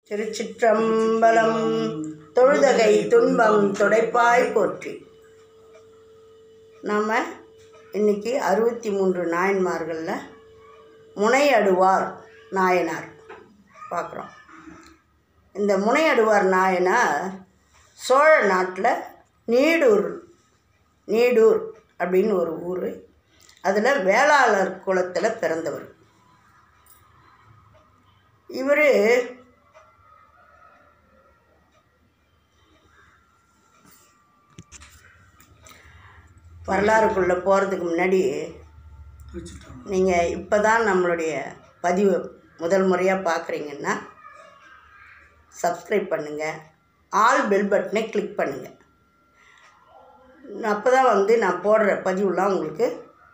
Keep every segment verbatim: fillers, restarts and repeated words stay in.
திருச்சிற்றம்பலம். தொழுதகை துன்பம் துடைப்பாய் போற்றி. நாம் இன்றைக்கி அறுபத்தி மூன்று நாயன்மார்களில் முனையடுவார் நாயனார் பார்க்குறோம். இந்த முனையடுவார் நாயனார் சோழ நாட்டில் நீடூர் நீடூர் அப்படின்னு ஒரு ஊர், அதில் வேளாளர் குலத்தில் பிறந்தவர். இவர் வரலாறுக்குள்ளே போகிறதுக்கு முன்னாடி நீங்கள் இப்போ தான் நம்மளுடைய பதிவு முதல் முறையாக பார்க்குறீங்கன்னா சப்ஸ்கிரைப் பண்ணுங்கள், ஆல் பெல் பட்டனை கிளிக் பண்ணுங்கள். அப்போ தான் வந்து நான் போடுற பதிவுலாம் உங்களுக்கு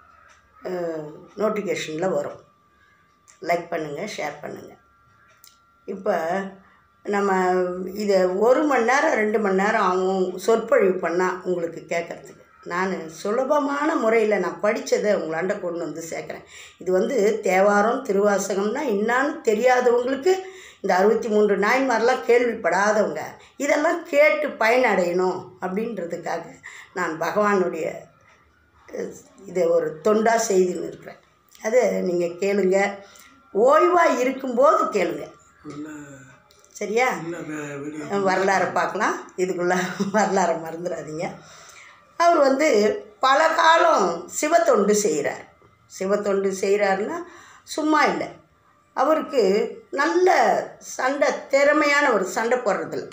நோட்டிஃபிகேஷனில் வரும். லைக் பண்ணுங்கள், ஷேர் பண்ணுங்கள். இப்போ நம்ம இதை ஒரு மணி நேரம் ரெண்டு மணி நேரம் ஆகும் சொற்பொழிவு பண்ணால் உங்களுக்கு கேட்குறதுக்கு. நான் சுலபமான முறையில் நான் படித்ததை உங்களாண்ட கொண்டு வந்து சேர்க்குறேன். இது வந்து தேவாரம் திருவாசகம்னா என்னான்னு தெரியாதவங்களுக்கு, இந்த அறுபத்தி மூன்று நாயன்மாரெலாம் கேள்விப்படாதவங்க இதெல்லாம் கேட்டு பயனடையணும் அப்படின்றதுக்காக நான் பகவானுடைய இதை ஒரு தொண்டாக செய்துன்னு இருக்கிறேன். அதை நீங்கள் கேளுங்க, ஓய்வாக இருக்கும்போது கேளுங்க, சரியா? வரலாறு பார்க்கலாம், இதுக்குள்ளே வரலாறை மறந்துடாதீங்க. அவர் வந்து பல காலம் சிவத்தொண்டு செய்கிறார். சிவத்தொண்டு செய்கிறாருன்னா சும்மா இல்லை, அவருக்கு நல்ல சண்டை, திறமையான ஒரு சண்டை போடுறதில்ல.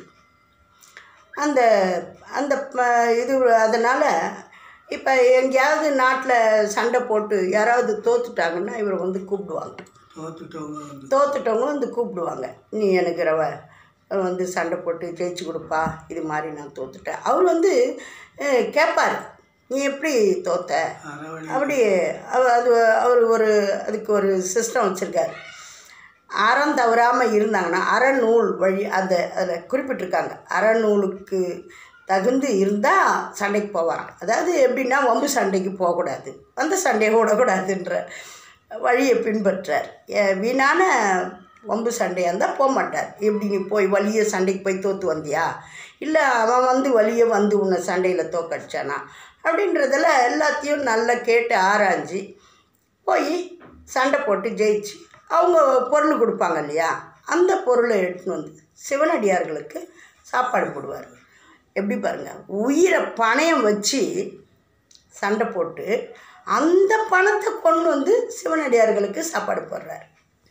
அந்த அந்த இது அதனால் இப்போ எங்கேயாவது நாட்டில் சண்டை போட்டு யாராவது தோத்துட்டாங்கன்னா இவர் வந்து கூப்பிடுவாங்க. தோத்துட்டவங்க வந்து கூப்பிடுவாங்க, நீ எனக்கு ரவ வந்து சண்டை போட்டு ஜெயிச்சு கொடுப்பா, இது மாதிரி நான் தோத்துட்டேன். அவர் வந்து கேட்பார், நீ எப்படி தோத்த அப்படி. அது அவர் ஒரு அதுக்கு ஒரு சிஸ்டம் வச்சுருக்கார். அறம் தவறாமல் இருந்தாங்கன்னா அறநூல் வழி அந்த அதில் குறிப்பிட்டிருக்காங்க. அறநூலுக்கு தகுந்து இருந்தால் சண்டைக்கு போவாங்க. அதாவது எப்படின்னா வம்பு சண்டைக்கு போகக்கூடாது, அந்த சண்டையை விடக்கூடாதுன்ற வழியை பின்பற்றார். வீணான வம்பு சண்டையாக இருந்தால் போக மாட்டார். எப்படி நீ போய் வலிய சண்டைக்கு போய் தோற்று வந்தியா, இல்லை அவன் வந்து வலிய வந்து உன்னை சண்டையில் தோக்கடிச்சானா அப்படின்றதில் எல்லாத்தையும் நல்லா கேட்டு ஆராய்ஞ்சி போய் சண்டை போட்டு ஜெயிச்சு அவங்க பொருள் கொடுப்பாங்க இல்லையா, அந்த பொருளை எடுத்துன்னு வந்து சிவனடியார்களுக்கு சாப்பாடு போடுவார். எப்படி பாருங்கள், உயிரை பணயம் வச்சு சண்டை போட்டு அந்த பணத்தை கொண்டு வந்து சிவனடியார்களுக்கு சாப்பாடு போடுறார்.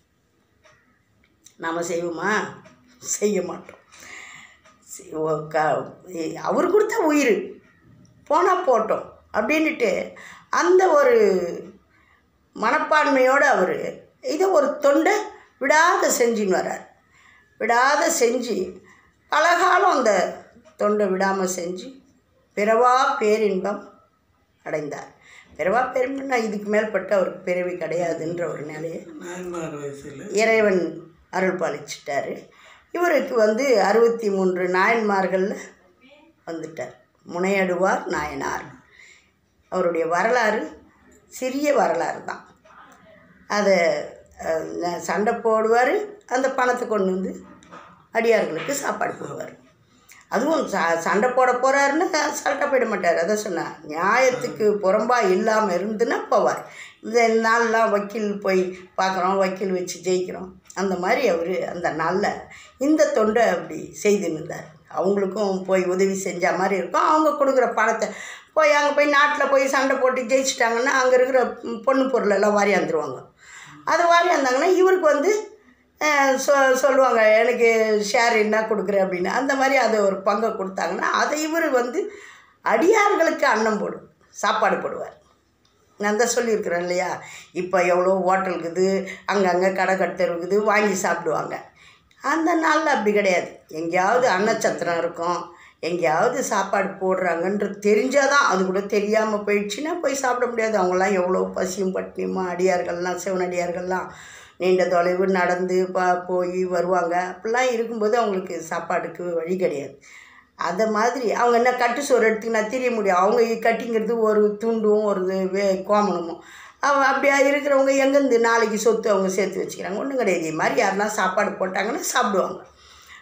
நாம் செய்வோமா? செய்ய மாட்டோம். அவர் கொடுத்த உயிர் போனால் போட்டோம் அப்படின்ட்டு அந்த ஒரு மனப்பான்மையோடு அவர் இதை ஒரு தொண்டை விடாத செஞ்சுன்னு வர்றார். விடாத செஞ்சு பலகாலம் அந்த தொண்டை விடாமல் செஞ்சு பிறவா பேரின்பம் அடைந்தார். பிறவா பேரின்பம்னா இதுக்கு மேற்பட்டு அவருக்கு பிறவி கிடையாதுன்ற ஒரு நிலையை இறைவன் அருள் பாலிச்சிட்டார். இவருக்கு வந்து அறுபத்தி மூன்று நாயன்மார்களில் வந்துட்டார் முனையடுவார் நாயனார். அவருடைய வரலாறு சிறிய வரலாறு தான். அதை சண்டை போடுவார், அந்த பணத்தை கொண்டு வந்து அடியார்களுக்கு சாப்பாடு போடுவார். அதுவும் ச சண்டை போட போகிறாருன்னு சண்டை போயிட மாட்டார். அதை சொன்னார், நியாயத்துக்கு புறம்பாக இல்லாமல் இருந்துன்னா போவார். இந்த நாள்லாம் வக்கீல் போய் பார்க்குறோம், வக்கீல் வச்சு ஜெயிக்கிறோம், அந்த மாதிரி அவர் அந்த நாளில் இந்த தொண்டை அப்படி செய்துன்னு இருந்தார். அவங்களுக்கும் போய் உதவி செஞ்ச மாதிரி இருக்கும். அவங்க கொடுக்குற பணத்தை போய் அங்கே போய் நாட்டில் போய் சண்டை போட்டு ஜெயிச்சிட்டாங்கன்னா அங்கே இருக்கிற பொண்ணு பொருளெல்லாம் வாரியாந்துருவாங்க. அதை வாரியாந்தாங்கன்னா இவருக்கு வந்து சொ சொல்லுவாங்க எனக்கு ஷேர் என்ன கொடுக்குறேன் அப்படின்னு. அந்த மாதிரி அதை ஒரு பங்கை கொடுத்தாங்கன்னா அதை இவர் வந்து அடியார்களுக்கு அன்னம் போடும், சாப்பாடு போடுவார். நான் தான் சொல்லியிருக்கிறேன் இல்லையா, இப்போ எவ்வளோ ஹோட்டல் இருக்குது, அங்கங்கே கடை கட்டர் இருக்குது, வாங்கி சாப்பிடுவாங்க. அந்த நாளில் அப்படி கிடையாது. எங்கேயாவது அன்னச்சத்திரம் இருக்கும், எங்கேயாவது சாப்பாடு போடுறாங்கன்றது தெரிஞ்சால் தான். அது கூட தெரியாமல் போயிடுச்சுன்னா போய் சாப்பிட முடியாது. அவங்களாம் எவ்வளோ பசியும் பட்டினியுமா, அடியார்கள்லாம் சிவனடியார்கள்லாம் நீண்ட தொலைவு நடந்து பா போய் வருவாங்க. அப்படிலாம் இருக்கும்போது அவங்களுக்கு சாப்பாடுக்கு வழி கிடையாது. அதை மாதிரி அவங்க என்ன கட்டு சோறு எடுத்துக்கினா தெரிய முடியும். அவங்க கட்டிங்கிறது ஒரு துண்டும் ஒரு வே கோமணமும். அவன் அப்படியா இருக்கிறவங்க எங்கேருந்து நாளைக்கு சொத்து அவங்க சேர்த்து வச்சுக்கிறாங்க? ஒன்றும் கிடையாது. இது மாதிரி யாருன்னா சாப்பாடு போட்டாங்கன்னா சாப்பிடுவாங்க.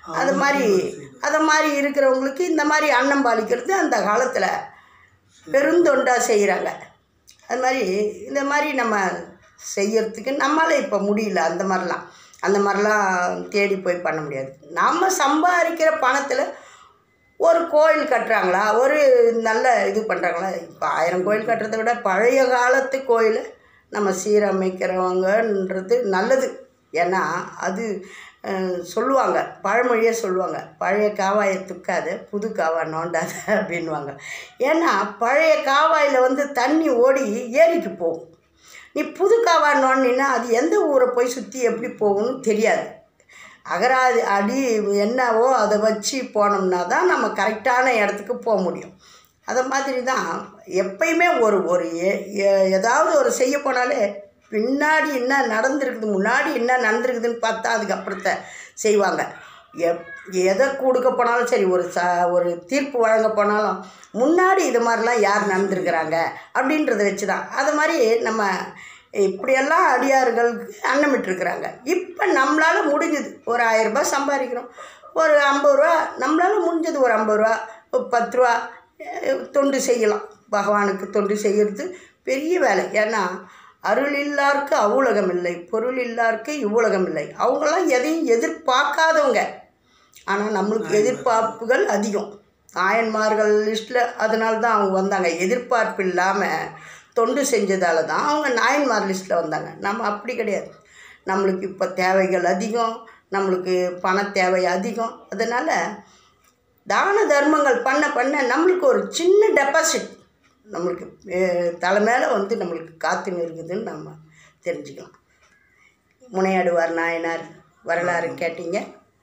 அது மாதிரி அதை மாதிரி இருக்கிறவங்களுக்கு இந்த மாதிரி அன்னம் பாலிக்கிறது அந்த காலத்தில் பெருந்தொண்டாக செய்கிறாங்க. அது மாதிரி இந்த மாதிரி நம்ம செய்யறதுக்கு நம்மளால் இப்போ முடியல. அந்த மாதிரிலாம் அந்த மாதிரிலாம் தேடி போய் பண்ண முடியாது. நம்ம சம்பாதிக்கிற பணத்தில் ஒரு கோயில் கட்டுறாங்களா, ஒரு நல்ல இது பண்ணுறாங்களா. இப்போ ஆயிரம் கோயில் கட்டுறதை விட பழைய காலத்து கோயில் நம்ம சீரமைக்கிறவங்கன்றது நல்லது. ஏன்னா அது சொல்லுவாங்க, பழமொழியே சொல்லுவாங்க, பழைய காவாயை துக்காது புது காவாய் நோண்டாத அப்படின்வாங்க. ஏன்னா பழைய காவாயில் வந்து தண்ணி ஓடி ஏரிக்கு போகும். நீ புது காவாய் நோண்டினா அது எந்த ஊரை போய் சுற்றி எப்படி போகணும்னு தெரியாது. அகராதி அடி என்னவோ அதை வச்சு போனோம்னா தான் நம்ம கரெக்டான இடத்துக்கு போக முடியும். அதை மாதிரி தான் எப்பயுமே ஒரு ஒரு ஏதாவது ஒரு செய்ய போனாலே பின்னாடி என்ன நடந்திருக்குது, முன்னாடி என்ன நடந்திருக்குதுன்னு பார்த்தா அதுக்கப்புறத்தை செய்வாங்க. எப் எதை கொடுக்க போனாலும் சரி, ஒரு ச ஒரு தீர்ப்பு வழங்க போனாலும் முன்னாடி இது மாதிரிலாம் யார் நடந்துருக்கிறாங்க அப்படின்றத வச்சு தான். அது மாதிரி நம்ம இப்படியெல்லாம் அடியார்களுக்கு அன்னமிட்டுருக்குறாங்க. இப்போ நம்மளால் முடிஞ்சது ஒரு ஆயிரரூபா சம்பாதிக்கிறோம், ஒரு ஐம்பது ரூபா நம்மளால் முடிஞ்சது, ஒரு ஐம்பது ரூபா ஒரு பத்து ரூபா தொண்டு செய்யலாம். பகவானுக்கு தொண்டு செய்கிறது பெரிய வேலை. ஏன்னா அருள் இல்லாருக்கு அவ்வுலகம் இல்லை, பொருள் இல்லாருக்கு இவ்வுலகம் இல்லை. அவங்களாம் எதையும் எதிர்பார்க்காதவங்க. ஆனால் நம்மளுக்கு எதிர்பார்ப்புகள் அதிகம். நாயன்மார்கள் லிஸ்ட்டில் அதனால தான் அவங்க வந்தாங்க. எதிர்பார்ப்பு இல்லாமல் தொண்டு செஞ்சதால தான் அவங்க நாயன்மார் லிஸ்ட்டில் வந்தாங்க. நம்ம அப்படி கிடையாது. நம்மளுக்கு இப்போ தேவைகள் அதிகம், நம்மளுக்கு பண தேவை அதிகம். அதனால் தான தர்மங்கள் பண்ண பண்ண நம்மளுக்கு ஒரு சின்ன டெபாசிட் நம்மளுக்கு தலை மேலே வந்து நம்மளுக்கு காத்துன்னு இருக்குதுன்னு நம்ம தெரிஞ்சுக்கலாம். முனையாடுவார் நாயனார் வரலாறு கேட்டீங்க.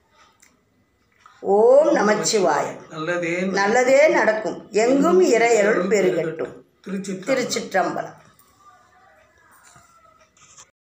ஓம் நமச்சிவாயம். நல்லதே நடக்கும். எங்கும் இறையருள் பெருகட்டும். திருச்சிற்றம்பலம்.